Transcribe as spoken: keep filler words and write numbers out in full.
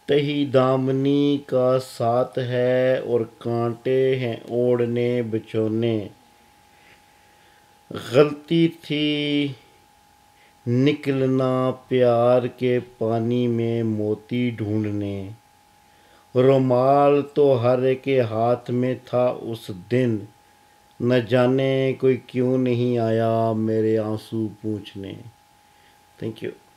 तही दामनी का साथ है और कांटे हैं ओढ़ने बिछोने। गलती थी निकलना प्यार के पानी में मोती ढूंढने। रुमाल तो हर के हाथ में था उस दिन, न जाने कोई क्यों नहीं आया मेरे आंसू पूंछने। Thank you.